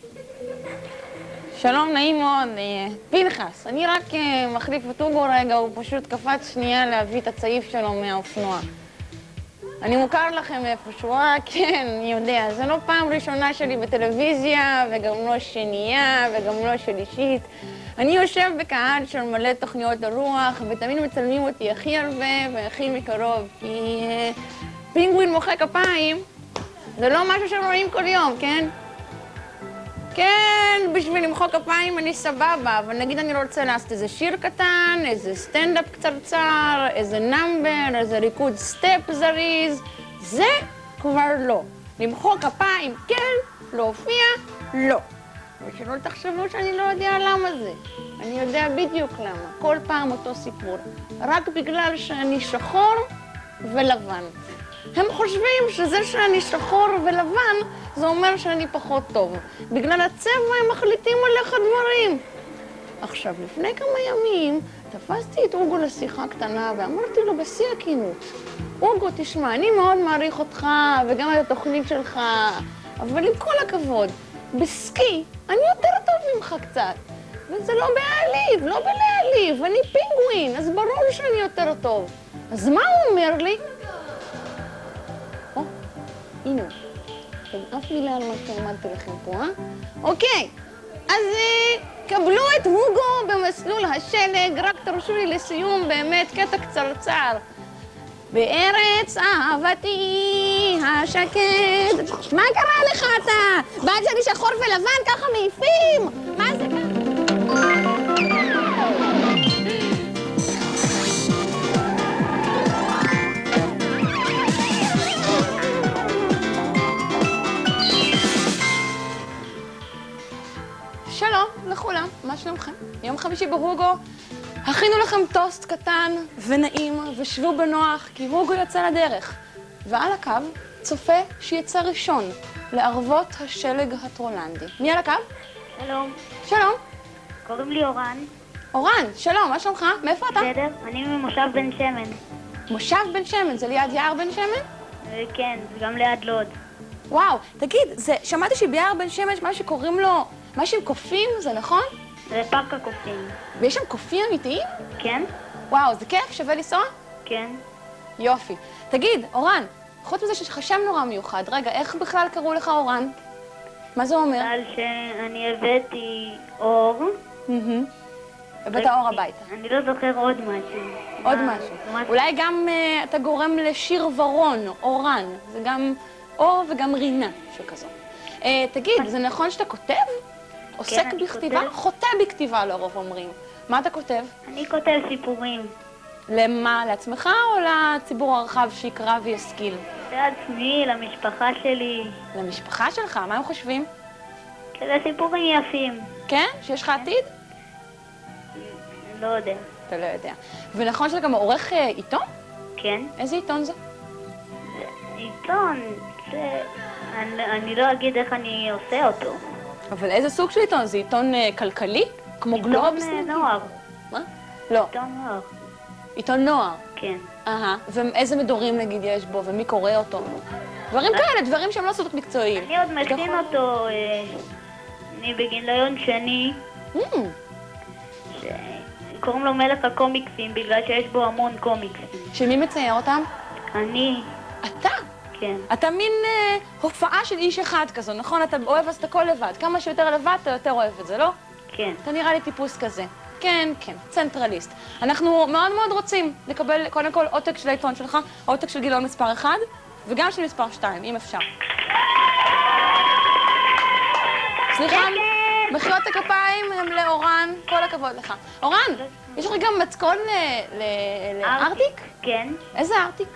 שלום, נעים מאוד, פנחס. אני רק מחליף את אוגו רגע, הוא פשוט קפץ שנייה להביא את הצעיף שלו מהאופנוע. אני מוכר לכם איפשהו, כן, אני יודע, זה לא פעם ראשונה שלי בטלוויזיה, וגם לא שנייה, וגם לא שלישית. אני יושב בקהל של מלא תוכניות הרוח, ותמיד מצלמים אותי הכי הרבה והכי מקרוב, כי פינגווין מוחא כפיים זה לא משהו שרואים כל יום, כן? כן, בשביל למחוא כפיים אני סבבה, אבל נגיד אני רוצה לעשות איזה שיר קטן, איזה סטנדאפ קצרצר, איזה נאמבר, איזה ריקוד סטפ זריז, זה כבר לא. למחוא כפיים כן, להופיע לא. ושלא תחשבו שאני לא יודע למה זה. אני יודע בדיוק למה. כל פעם אותו סיפור. רק בגלל שאני שחור ולבן. הם חושבים שזה שאני שחור ולבן, זה אומר שאני פחות טוב. בגלל הצבע הם מחליטים עליך דברים. עכשיו, לפני כמה ימים, תפסתי את אוגו לשיחה קטנה ואמרתי לו בשיא הכנות, אוגו, תשמע, אני מאוד מעריך אותך וגם את התוכנית שלך, אבל עם כל הכבוד, בסקי אני יותר טוב ממך קצת. וזה לא בהעליב, לא בלהעליב, אני פינגווין, אז ברור שאני יותר טוב. אז מה הוא אומר לי? הנה, אף מילה על מה שעמדתי לכם פה, אוקיי, אז קבלו את הוגו במסלול השלג, רק תרשו לי לסיום באמת קטע קצרצר. בארץ אהבתי השקט. מה קרה לך אתה? בעד שאני שחור ולבן ככה מעיפים? מה זה כאן? שלום לכולם, מה שלומכם? יום חמישי בהוגו, הכינו לכם טוסט קטן ונעים ושבו בנוח, כי הוגו יצא לדרך. ועל הקו צופה שיצא ראשון לערבות השלג הטרולנדי. מי על הקו? שלום. שלום. קוראים לי אורן. אורן, שלום, מה שלומך? מאיפה אתה? בסדר, אני ממושב בן שמן. מושב בן שמן, זה ליד יער בן שמן? כן, זה גם ליד לוד. וואו, תגיד, שמעתי שביער בן שמן יש מה שקוראים לו, משהו עם קופים, זה נכון? זה פארק הקופים. ויש שם קופים אמיתיים? כן. וואו, זה כיף? שווה לנסוע? כן. יופי. תגיד, אורן, חוץ מזה שיש לך שם נורא מיוחד, רגע, איך בכלל קראו לך אורן? מה זה אומר? בגלל שאני הבאתי אור. הבאת אור הביתה. אני לא זוכר עוד משהו. עוד משהו. אולי גם אתה גורם לשיר ורון, אורן. זה גם אור וגם רינה שכזו. תגיד, זה נכון שאתה כותב? עוסק בכתיבה? חוטא בכתיבה לרוב אומרים. מה אתה כותב? אני כותב סיפורים. למה? לעצמך או לציבור הרחב שיקרא וישכיל? לעצמי, למשפחה שלי. למשפחה שלך? מה הם חושבים? כזה סיפורים יפים. כן? שיש לך עתיד? לא יודע. אתה לא יודע. ונכון שאתה גם עורך עיתון? כן. איזה עיתון זה? עיתון, זה... אני לא אגיד איך אני עושה אותו. אבל איזה סוג של עיתון? זה עיתון כלכלי? כמו גלובס? עיתון נוער. מה? לא. עיתון נוער. עיתון נוער? כן. ואיזה מדורים נגיד יש בו, ומי קורא אותו? דברים כאלה, דברים שהם לא סודות מקצועיים. אני עוד מכין אותו, אני בגיליון שני. קוראים לו מלך הקומיקסים, בגלל שיש בו המון קומיקסים. שמי מצייר אותם? אני. אתה? כן. אתה מין הופעה של איש אחד כזו, נכון? אתה אוהב אז את הכל לבד. כמה שיותר לבד, אתה יותר אוהב את זה, לא? כן. אתה נראה לי טיפוס כזה. כן, כן, צנטרליסט. אנחנו מאוד מאוד רוצים לקבל קודם כל עותק של העיתון שלך, עותק של גיליון מספר 1, וגם של מספר 2, אם אפשר. סליחה, מחיאות הכפיים הם לאורן, כל הכבוד לך. אורן, יש לך גם מתכון לארטיק? כן. איזה ארטיק?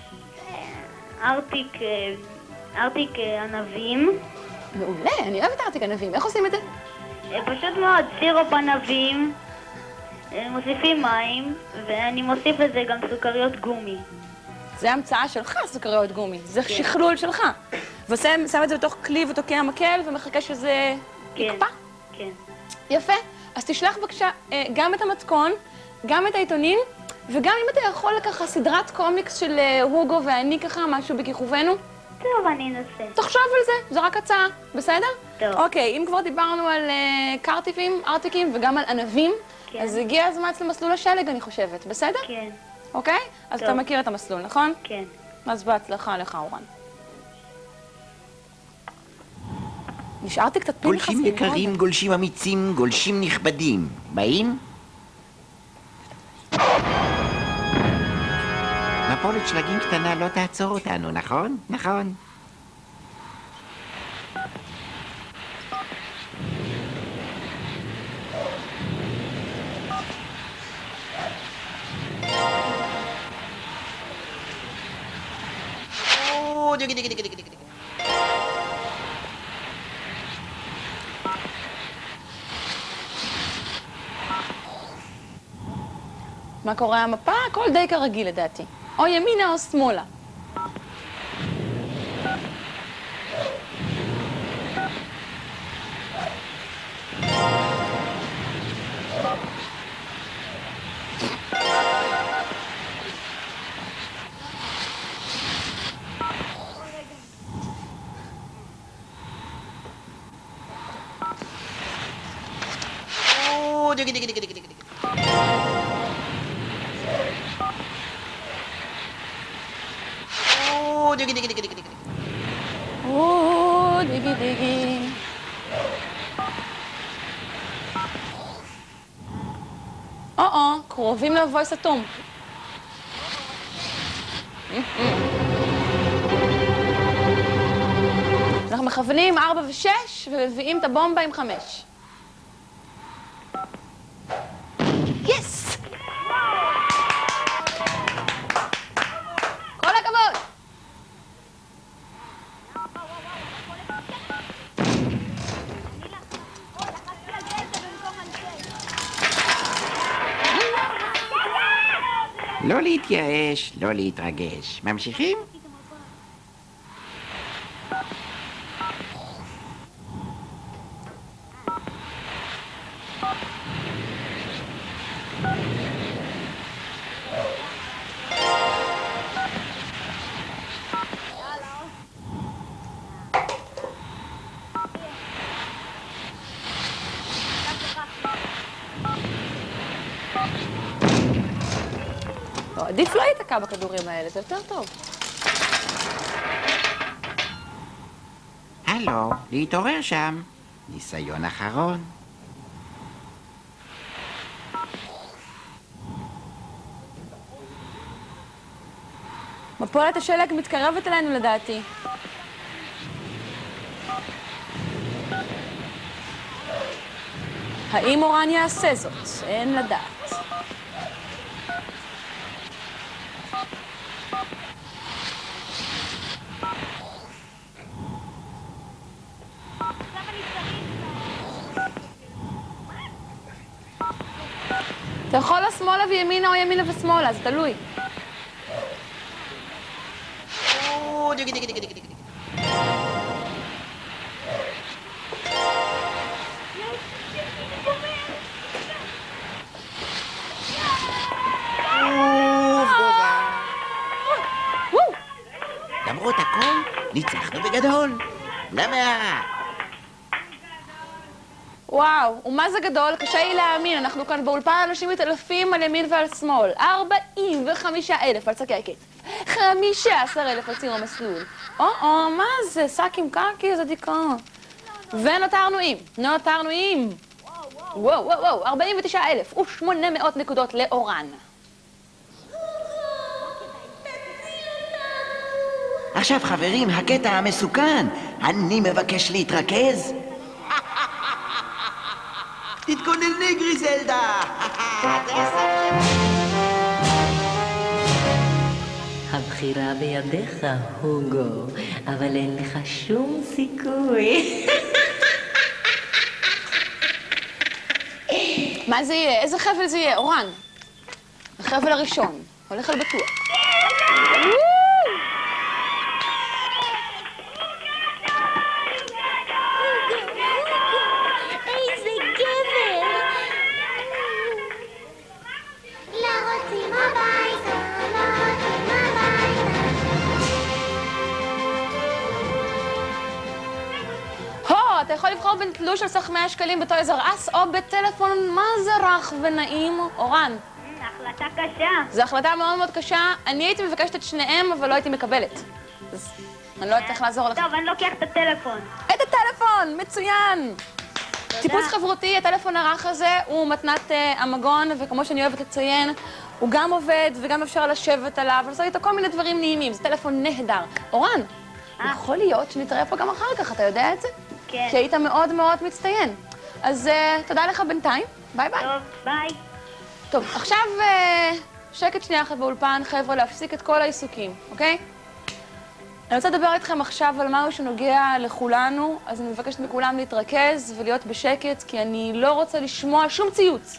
ארטיק ענבים. מעולה, אני אוהבת ארטיק ענבים. איך עושים את זה? פשוט מאוד, סירופ ענבים, מוסיפים מים, ואני מוסיף לזה גם סוכריות גומי. זה המצאה שלך, סוכריות גומי. זה שכלול שלך. ושם את זה בתוך כלי ותוקע המקל ומחכה שזה יקפא? כן. יפה. אז תשלח בבקשה גם את המתכון, גם את העיתונים, וגם אם אתה יכול ככה סדרת קומיקס של הוגו ואני ככה, משהו בכיכובנו, טוב, אני אנסה. תחשוב על זה, זו רק הצעה, בסדר? טוב. אוקיי, אם כבר דיברנו על קרטיבים, ארטיקים וגם על ענבים, כן. אז הגיע הזמן למסלול השלג, אני חושבת, בסדר? כן, אוקיי? אז טוב. אתה מכיר את המסלול, נכון? כן. אז בהצלחה לך, אורן. נשארתי קצת פנחס. גולשים יקרים, גולשים אמיצים, גולשים נכבדים. באים? מפולת שלגים קטנה לא תעצור אותנו, נכון? נכון. מה קורה המפה? הכל די כרגיל לדעתי. או ימינה או שמאלה. דיגי דיגי. קרובים לבוי סתום. אנחנו מכוונים 4 ו-6 ומביאים את הבומבה עם 5. יס! כל הכבוד! לא להתייאש, לא להתרגש. ממשיכים? עדיף לא להיתקע בכדורים האלה, זה יותר טוב. הלו, להתעורר שם. ניסיון אחרון. מפולת השלג מתקרבת אלינו לדעתי. האם אורן יעשה זאת? אין לדעת. אתה יכול לשמאלה וימינה או ימינה ושמאלה, זה תלוי. למרות הכל, ניצחנו בגדול. למה? וואו, ומה זה גדול? קשה לי להאמין, אנחנו כאן באולפן אנשים מתעלפים על ימין ועל שמאל. 45,000 על שקי הכסף. 15,000 על ציר המסלול. מה זה? שק עם קקי? זה דיכאון. ונותרנו עם. וואו, 49,800 נקודות לאורן. עכשיו חברים, הקטע המסוכן. אני מבקש להתרכז. תתכונני גריזלדה. הבחירה בידיך, הוגו, אבל אין לך שום סיכוי. מה זה יהיה? איזה חבל זה יהיה? אורן. החבל הראשון. הולך על בטוח. אתה יכול לבחור בין תלוש על סך 100 שקלים בטויז אר אס, או בטלפון מה זה רך ונעים, אורן. החלטה קשה. זו החלטה מאוד מאוד קשה. אני הייתי מבקשת את שניהם, אבל לא הייתי מקבלת. אז אני לא אצטרך לעזור לך. טוב, אני לוקח את הטלפון. את הטלפון! מצוין! טיפוס חברותי, הטלפון הרך הזה הוא מתנת המגון, וכמו שאני אוהבת לציין, הוא גם עובד וגם אפשר לשבת עליו, ולעשות איתו כל מיני דברים נעימים. זה טלפון נהדר. אורן, יכול להיות שנתראה פה גם אחר כך, אתה יודע את זה? כן. שהיית מאוד מאוד מצטיין. אז תודה לך בינתיים. ביי ביי. טוב, ביי. טוב, עכשיו שקט שנייה אחת באולפן, חבר'ה, להפסיק את כל העיסוקים, אוקיי? אני רוצה לדבר איתכם עכשיו על משהו שנוגע לכולנו, אז אני מבקשת מכולם להתרכז ולהיות בשקט, כי אני לא רוצה לשמוע שום ציוץ.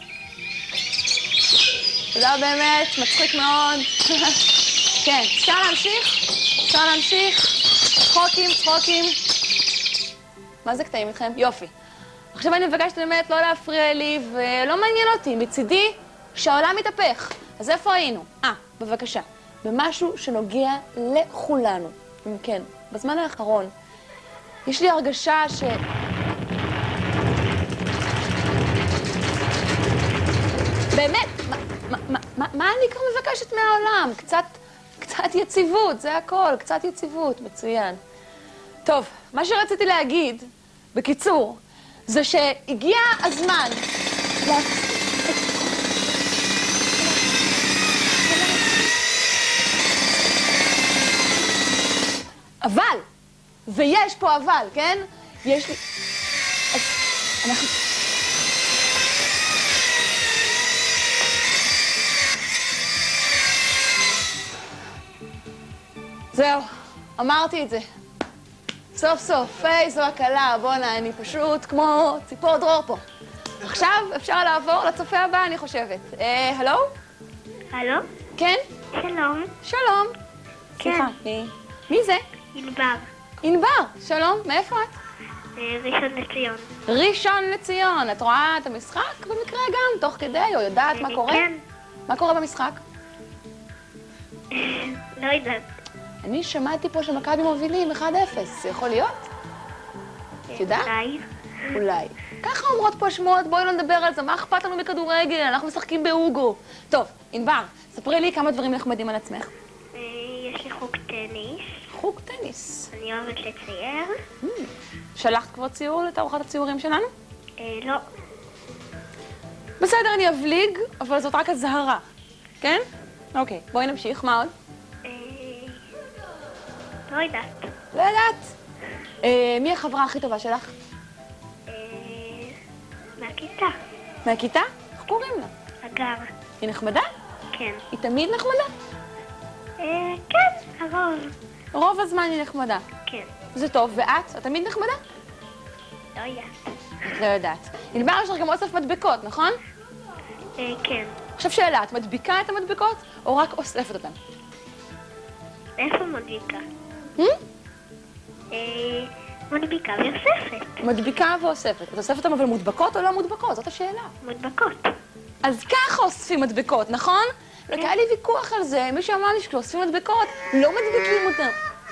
תודה באמת, מצחיק מאוד. כן, אפשר להמשיך? אפשר להמשיך? צחוקים, צחוקים. מה זה קטעים איתכם? יופי. עכשיו אני מבקשת באמת לא להפריע לי, ולא מעניין אותי, מצידי שהעולם מתהפך. אז איפה היינו? בבקשה. במשהו שנוגע לכולנו. אם כן, בזמן האחרון, יש לי הרגשה באמת, מה אני כבר מבקשת מהעולם? קצת יציבות, זה הכל, קצת יציבות, מצוין. טוב, מה שרציתי להגיד, בקיצור, זה שהגיע הזמן להפסיק את אבל, ויש פה אבל, כן? יש לי... אז אנחנו... זהו, אמרתי את זה. סוף סוף, זו הקלה, בואנה, אני פשוט כמו ציפור דרור פה. עכשיו אפשר לעבור לצופה הבא, אני חושבת. הלו? הלו? כן? שלום. שלום. כן. סליחה, מי זה? ענבר. ענבר, שלום, מאיפה את? ראשון לציון. ראשון לציון. את רואה את המשחק במקרה גם, תוך כדי, או יודעת מה קורה? כן. מה קורה במשחק? לא יודעת. אני שמעתי פה שמכבי מובילים 1-0, זה יכול להיות? את יודעת? אולי. אולי. ככה אומרות פה שמועות, בואי לא נדבר על זה, מה אכפת לנו מכדורגל? אנחנו משחקים באוגו. טוב, ענבר, ספרי לי כמה דברים נחמדים על עצמך. יש לי חוג טניס. חוג טניס. אני אוהבת לצייר. שלחת כבר ציור לתערוכת הציורים שלנו? לא. בסדר, אני אבליג, אבל זאת רק הזהרה. כן? אוקיי, בואי נמשיך, מה עוד? לא יודעת. לא יודעת. מי החברה הכי טובה שלך? מהכיתה. מהכיתה? איך קוראים לה? אגר. היא נחמדה? כן. היא תמיד נחמדה? כן, הרוב. רוב הזמן היא נחמדה. כן. זה טוב, ואת? את תמיד נחמדה? לא יודעת. לא יודעת. ענבר, יש לך גם אוסף מדבקות, נכון? כן. עכשיו שאלה, את מדביקה את המדבקות, או רק אוספת אותן? איפה מדביקה? מדביקה ואוספת. מדביקה ואוספת. את אוספת אותן אבל מודבקות או לא מודבקות? זאת השאלה. מודבקות. אז ככה אוספים מדבקות, נכון? רק היה לי ויכוח על זה, מישהו אמר לי שכשאוספים מדבקות, לא מדביקים אותן.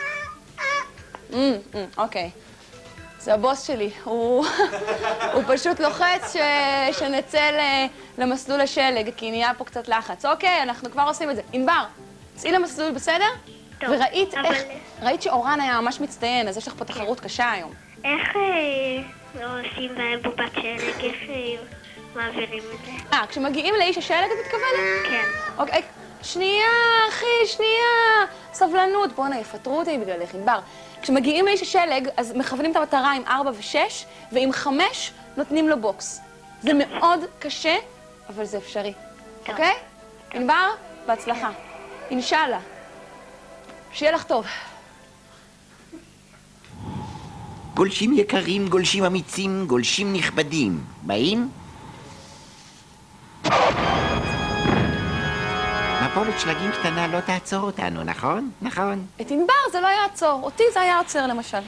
אוקיי. זה הבוס שלי, הוא פשוט לוחץ שנצא למסלול השלג, כי נהיה פה קצת לחץ. אוקיי, אנחנו כבר עושים את זה. ענבר, צאי למסלול, בסדר? טוב, וראית אבל... איך, ראית שאורן היה ממש מצטיין, אז יש לך פה תחרות קשה היום. איך עושים בובת שלג? איך מעבירים את זה? כשמגיעים לאיש השלג את מתכוונת? כן. אוקיי, שנייה, אחי, שנייה. סבלנות, בוא'נה, יפטרו אותי בגללך, ענבר. כשמגיעים לאיש השלג, אז מכוונים את המטרה עם 4 ו-6, ועם 5 נותנים לו בוקס. זה מאוד קשה, אבל זה אפשרי. אוקיי? ענבר, בהצלחה. אינשאללה. שיהיה לך טוב. גולשים יקרים, גולשים אמיצים, גולשים נכבדים. באים? מפולת שלגים קטנה לא תעצור אותנו, נכון? נכון. את ענבר זה לא יעצור, אותי זה היה עוצר למשל.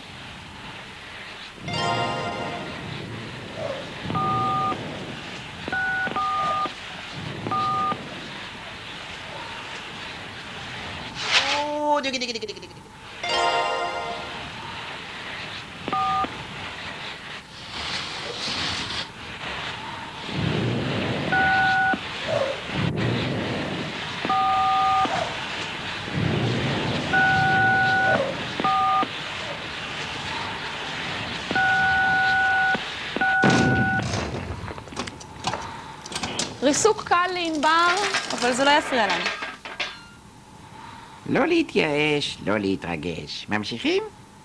ריסוק קל לענבר, אבל זה לא יפריע לנו. לא להתייאש, לא להתרגש. ממשיכים?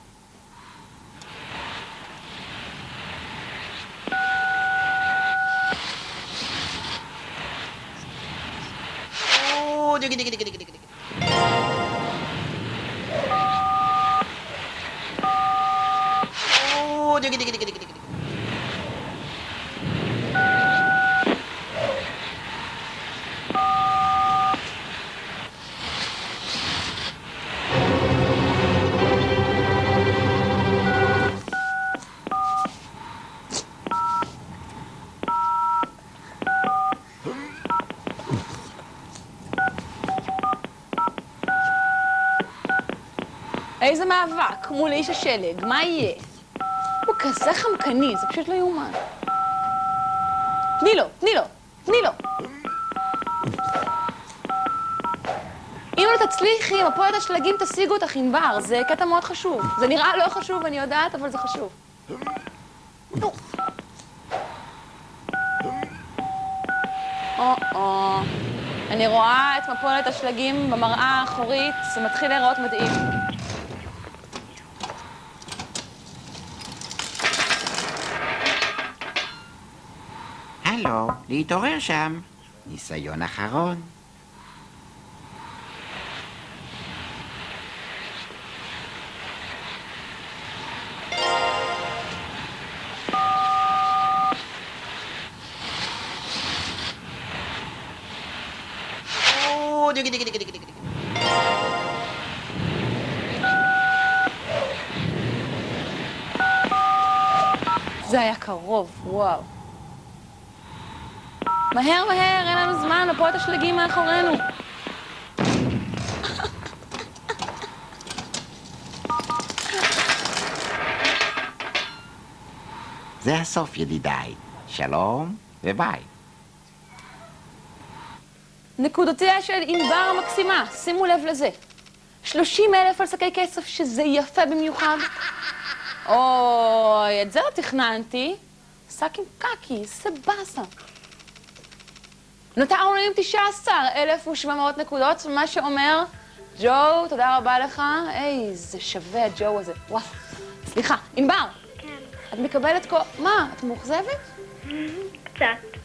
איזה מאבק מול איש השלג, מה יהיה? הוא כזה חמקני, זה פשוט לא יאומן. תני לו, תני לו, תני לו. אם לא תצליחי, עם הפועלת השלגים תשיגו אותך ענבר, זה קטע מאוד חשוב. זה נראה לא חשוב, אני יודעת, אבל זה חשוב. או-או. אני רואה את מפולת השלגים במראה האחורית, זה מתחיל להיראות מדהים. הלו, להתעורר שם. ניסיון אחרון. זה היה קרוב, וואו. מהר, מהר, אין לנו זמן, הפועלת השלגים מאחורינו. זה הסוף, ידידיי. שלום וביי. נקודותיה של ענבר המקסימה, שימו לב לזה. 30,000 על שקי כסף, שזה יפה במיוחד. אוי, את זה לא תכננתי. שק עם קקי, זה באסה. נותרנו עם 19,700 נקודות, מה שאומר, ג'ו, תודה רבה לך. איזה שווה הג'ו הזה. וואו. סליחה, ענבר. כן. את מקבלת כל... מה, את מאוכזבת? קצת.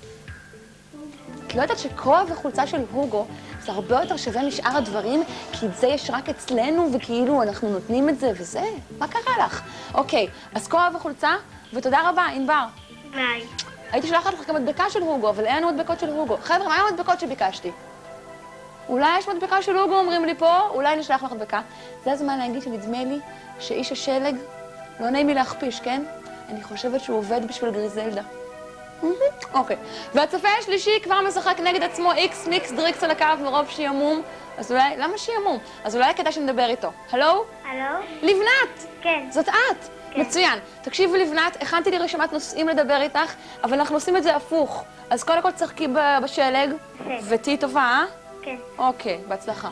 את לא יודעת שכובע וחולצה של הוגו זה הרבה יותר שווה משאר הדברים, כי את זה יש רק אצלנו, וכאילו אנחנו נותנים את זה וזה? מה קרה לך? אוקיי, אז כובע וחולצה, ותודה רבה, ענבר. ביי. הייתי שולחת לך גם מדבקה של הוגו, אבל אין לנו מדבקות של הוגו. חבר'ה, מה עם המדבקות שביקשתי? אולי יש מדבקה של הוגו, אומרים לי פה, אולי נשלח לך מדבקה. זה הזמן להגיד שנדמה לי שאיש השלג, לא נעים לי להכפיש, כן? אני חושבת שהוא עובד בשביל גריזלדה. אוקיי. והצופה השלישי כבר משחק נגד עצמו איקס מיקס דריקס על הקו מרוב שימום. אז אולי, למה שימום? אז אולי כדאי שנדבר איתו. הלו? הלו? לבנת! כן. זאת את! כן. מצוין. תקשיבי לבנת, הכנתי לי רשימת נושאים לדבר איתך, אבל אנחנו עושים את זה הפוך. אז קודם כל תשחקי בשלג, ותהי טובה, אה? כן. אוקיי, בהצלחה.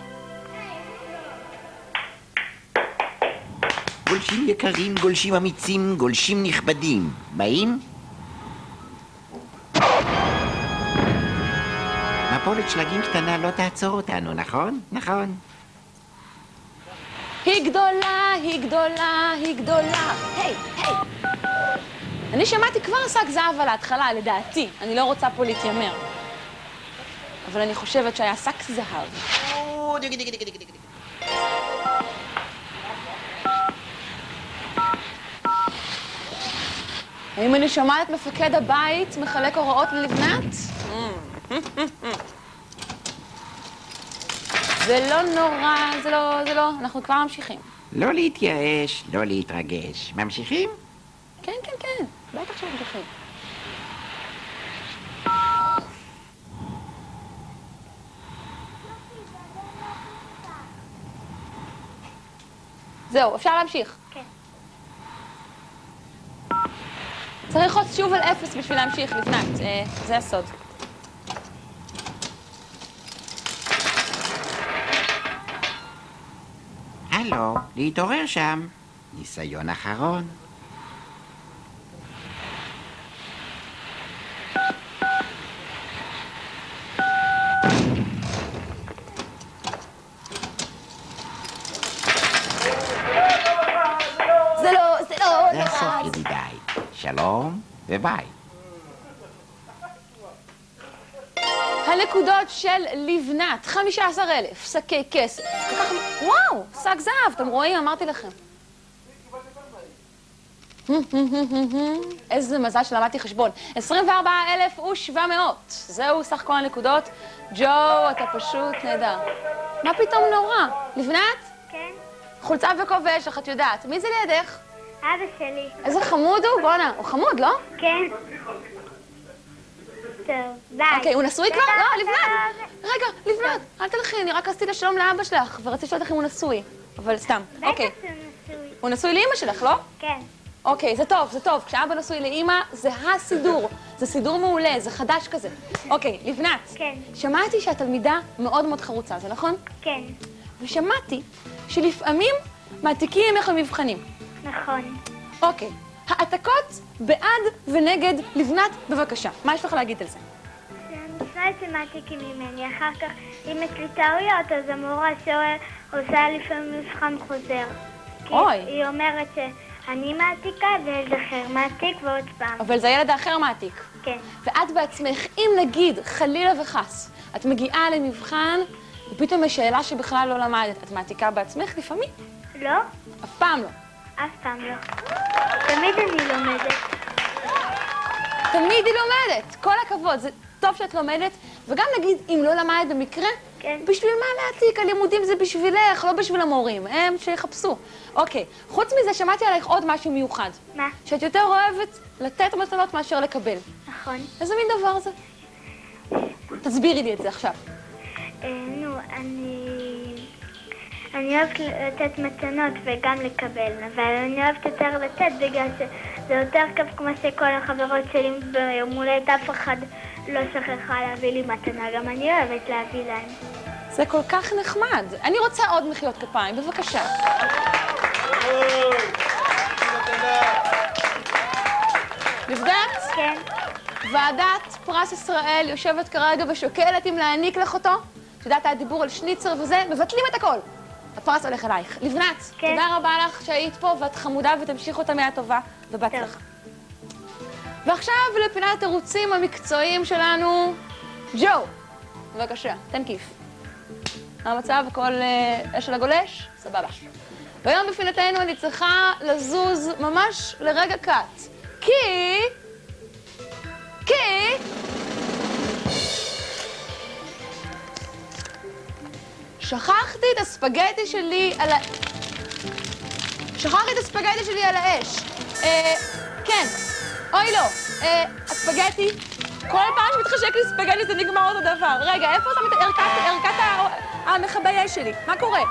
גולשים יקרים, גולשים אמיצים, גולשים נכבדים. באים? מפולת שלגים קטנה לא תעצור אותנו, נכון? נכון. היא גדולה, היא גדולה, היא גדולה. היי, היי. אני שמעתי כבר שק זהב על ההתחלה, לדעתי. אני לא רוצה פה להתיימר. אבל אני חושבת שהיה שק זהב. האם אני שומעת את מפקד הבית מחלק הוראות ללבנת? זה לא נורא, זה לא, אנחנו כבר ממשיכים. לא להתייאש, לא להתרגש. ממשיכים? כן, כן, כן, בטח שממשיכים. זהו, אפשר להמשיך. כן. צריך עוד שוב על 0 בשביל להמשיך, לבנת. זה הסוד. הלו, להתעורר שם. ניסיון אחרון. שלום וביי. הנקודות של לבנת, 15,000 שקי כסף. וואו, שק זהב, אתם רואים? אמרתי לכם. איזה מזל שלמדתי חשבון. 24,700. זהו סך כל הנקודות. ג'ו, אתה פשוט נהדר. מה פתאום נורא? לבנת? כן. חולצה וכובש, איך את יודעת. מי זה לידך? אבא שלי. איזה חמוד הוא? בואנה, הוא חמוד, לא? כן. טוב, ביי. אוקיי, הוא נשוי כבר? לא, לבנת. רגע, לבנת, אל תלכי, אני רק עשיתי לשלום לאבא שלך, ורציתי לשאול אותך אם הוא נשוי. אבל סתם, אוקיי. בטח שהוא נשוי. הוא נשוי לאמא שלך, לא? כן. אוקיי, זה טוב, זה טוב. כשאבא נשוי לאמא, זה הסידור. זה סידור מעולה, זה חדש כזה. אוקיי, לבנת. כן. שמעתי שאת תלמידה מאוד מאוד חרוצה, זה נכון? כן. ושמעתי שלפעמים מעתיקים ממך המבחנים. נכון. אוקיי, העתקות בעד ונגד לבנת, בבקשה. מה יש לך להגיד על זה? שאני שמעתיקים ממני. אחר כך, אם יש לי טעויות, אז המורה עושה לפעמים מבחן חוזר. אוי. כי היא אומרת שאני מעתיקה וילד אחר מעתיק ועוד פעם. אבל זה הילד האחר מעתיק. כן. ואת בעצמך, אם נגיד, חלילה וחס, את מגיעה למבחן, ופתאום יש שאלה שבכלל לא למדת, את מעתיקה בעצמך לפעמים? לא? אף פעם לא. אף פעם לא. תמיד אני לומדת. תמיד היא לומדת, כל הכבוד, זה טוב שאת לומדת, וגם נגיד, אם לא למדת במקרה, כן. בשביל מה להעתיק? הלימודים זה בשבילך, לא בשביל המורים, הם שיחפשו. אוקיי, חוץ מזה, שמעתי עלייך עוד משהו מיוחד. מה? שאת יותר אוהבת לתת מתנות מאשר לקבל. נכון. איזה מין דבר זה? תסבירי לי את זה עכשיו. נו, אני אוהבת לתת מתנות וגם לקבל, אבל אני אוהבת יותר לתת בגלל שזה יותר כיף כמו שכל החברות שלי ביום הולדת אף אחד לא שכחה להביא לי מתנה, גם אני אוהבת להביא להם. זה כל כך נחמד. אני רוצה עוד מחיאות כפיים, בבקשה. לבנת? כן. ועדת פרס ישראל יושבת כרגע ושוקלת אם להעניק לך אותו. את יודעת, היה דיבור על שניצר וזה, מבטלים את הכל. הפרס הולך אלייך. לבנת, כן. תודה רבה לך שהיית פה ואת חמודה ותמשיך אותה מהטובה ובהצלחה. ועכשיו לפינת התירוצים המקצועיים שלנו, ג'ו, בבקשה, תן כיף. המצב, הכל אש על הגולש? סבבה. והיום בפינתנו אני צריכה לזוז ממש לרגע קט. כי... שכחתי את הספגטי שלי על האש. כן. אוי לא. הספגטי, כל פעם שמתחשק לי ספגטי זה נגמר אותו דבר. רגע, איפה שם את ערכת המכבי אש שלי? מה קורה?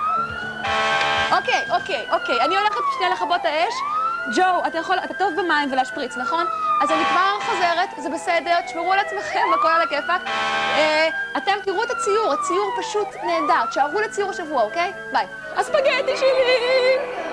אוקיי. אני הולכת שנייה לכבות האש. ג'ו, אתה טוב במים ולהשפריץ, נכון? אז אני כבר חוזרת, זה בסדר, תשמרו על עצמכם, הכל על הכיפק. אתם תראו את הציור, הציור פשוט נהדר. תשארו לציור השבוע, אוקיי? ביי. הספגטי שלי!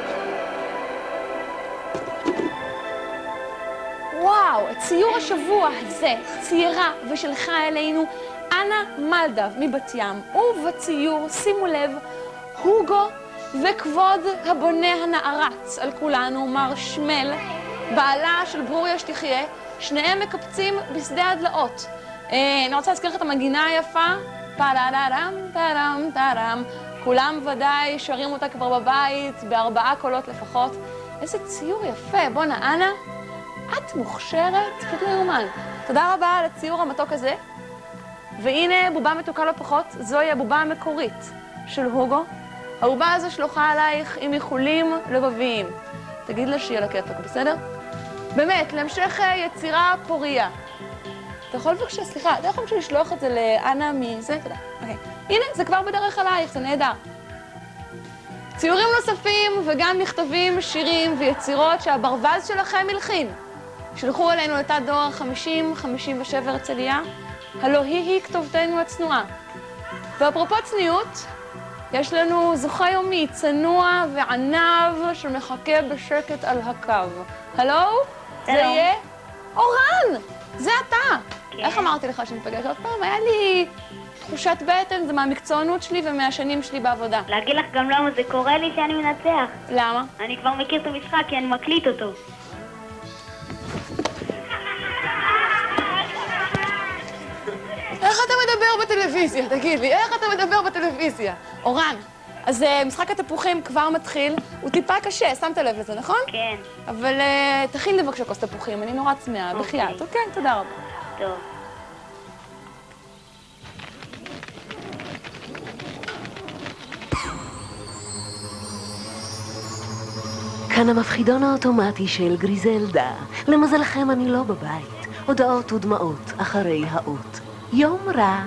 וואו, את ציור השבוע הזה ציירה ושלחה אלינו אנה מלדב מבת ים. ובציור, שימו לב, הוגו וכבוד הבונה הנערץ על כולנו, מר שמל, בעלה של ברוריה שתחיה, שניהם מקפצים בשדה הדלאות. אני רוצה להזכיר לך את המנגינה היפה, פרררם, טרם, טרם. כולם ודאי שרים אותה כבר בבית, ב4 קולות לפחות. איזה ציור יפה, בונה, אנה, את מוכשרת, פשוט לא יאומן. תודה רבה על הציור המתוק הזה. והנה בובה מתוקה לא פחות, זוהי הבובה המקורית של הוגו. הבובה הזו שלוחה עלייך עם איחולים לבביים. תגיד לה שיהיה לכיפק, בסדר? באמת, להמשך יצירה פוריה. אתה יכול בבקשה, סליחה, אתה יכול בבקשה לשלוח את זה לאנה מזה? תודה. אוקיי. הנה, זה כבר בדרך עלייך, זה נהדר. ציורים נוספים וגם מכתבים, שירים ויצירות שהברווז שלכם הלחין. שלחו אלינו לתת דואר 5057 הרצליה, הלא היא כתובתנו הצנועה. ואפרופו צניעות, יש לנו זוכה יומי, צנוע וענב שמחכה בשקט על הקו. הלו? זה יהיה? אורן! זה אתה! איך אמרתי לך שנפגש עוד פעם? היה לי תחושת בטן, זה מהמקצוענות שלי ומהשנים שלי בעבודה. להגיד לך גם למה זה קורה לי שאני מנצח. למה? אני כבר מכיר את המשחק כי אני מקליט אותו. בטלוויזיה, תגיד לי, איך אתה מדבר בטלוויזיה? אורן, אז משחק התפוחים כבר מתחיל, הוא טיפה קשה, שמת לב לזה, נכון? כן. אבל תכין לי בבקשה כוס תפוחים, אני נורא צמאה, בחייאת, אוקיי? תודה רבה. טוב. כאן המפחידון האוטומטי של גריזלדה. למזלכם אני לא בבית. הודעות ודמעות אחרי האות. יום רע.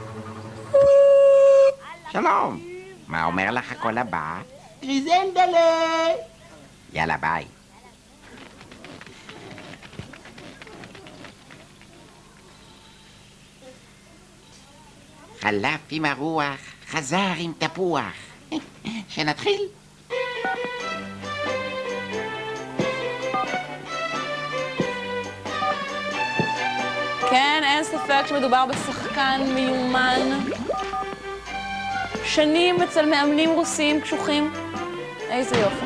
שלום. מה אומר לך הקול הבא? גריזלדלה! יאללה, ביי. חלף עם הרוח, חזר עם תפוח. שנתחיל? כן, אין ספק שמדובר בשחקן מיומן. שנים אצל מאמנים רוסיים קשוחים. איזה יופי.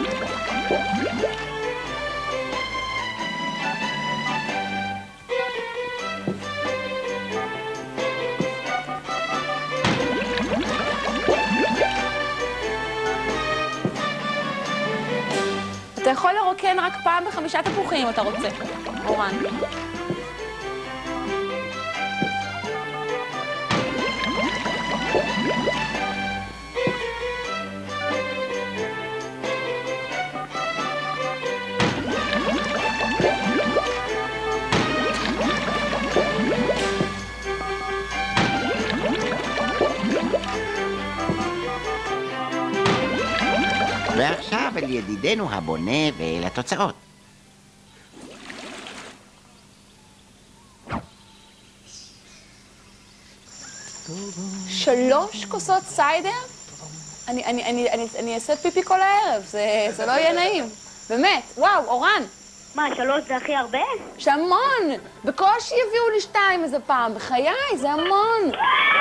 אתה יכול לרוקן רק פעם ב5 תפוחים אם אתה רוצה, אורן. ועכשיו אל ידידנו הבונה ולתוצאות. שלוש כוסות סיידר? אני אעשה פיפי כל הערב, זה לא יהיה נעים. באמת, וואו, אורן. מה, 3 זה הכי הרבה? שהמון! בקושי יביאו לי 2 איזה פעם, בחיי, זה המון.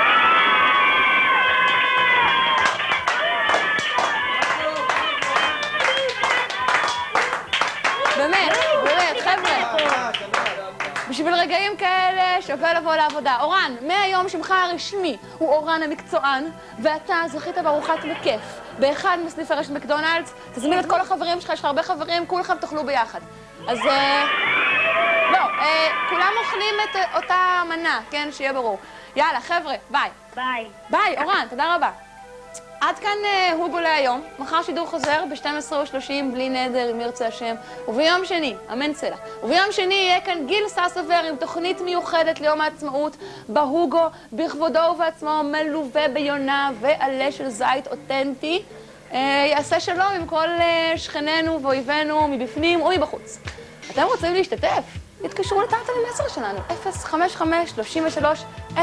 באמת, חבר'ה. בשביל רגעים כאלה שווה לבוא לעבודה. אורן, מהיום שמך הרשמי הוא אורן המקצוען, ואתה זכית בארוחת בכיף באחד מסניפי רשת מקדונלדס. תזמין את כל החברים שלך, יש לך הרבה חברים, כולכם תאכלו ביחד. אז לא, כולם אוכלים את אותה מנה, כן, שיהיה ברור. יאללה, חבר'ה, ביי. ביי. ביי, אורן, תודה רבה. עד כאן הוגו להיום. מחר שידור חוזר ב-12:30 בלי נדר, אם ירצה השם. וביום שני, אמן צלע. וביום שני יהיה כאן גיל ססובר עם תוכנית מיוחדת ליום העצמאות בהוגו, בכבודו ובעצמו, מלווה ביונה ועלה של זית אותנטי. יעשה שלום עם כל שכנינו ואויבינו מבפנים ומבחוץ. אתם רוצים להשתתף? התקשרו לטלפון 10 שלנו, 055-33-10-73.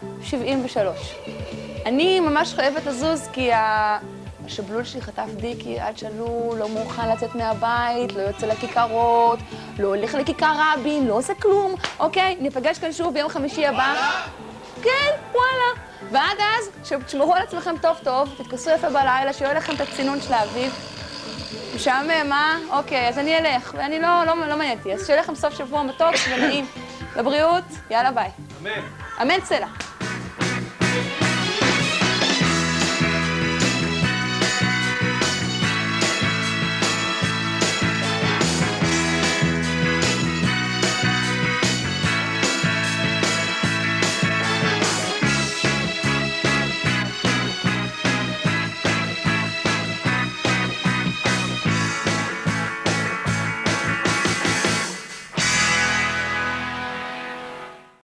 אני ממש חייבת לזוז כי השבלול שלי חטף דיקי עד שלו, לא מוכן לצאת מהבית, לא יוצא לכיכרות, לא הולך לכיכר רבין, לא עושה כלום. אוקיי, ניפגש כאן שוב ביום חמישי הבא. כן, וואלה. ועד אז, תשמרו על עצמכם טוב טוב, תתכסו יפה בלילה, שיהיה לכם את הצינון של האביב. משעמם, מה? אוקיי, אז אני אלך, ואני לא מענייתי. אז שיהיה לכם סוף שבוע מתוק ונעים. לבריאות, יאללה ביי. אמן. אמן צלע.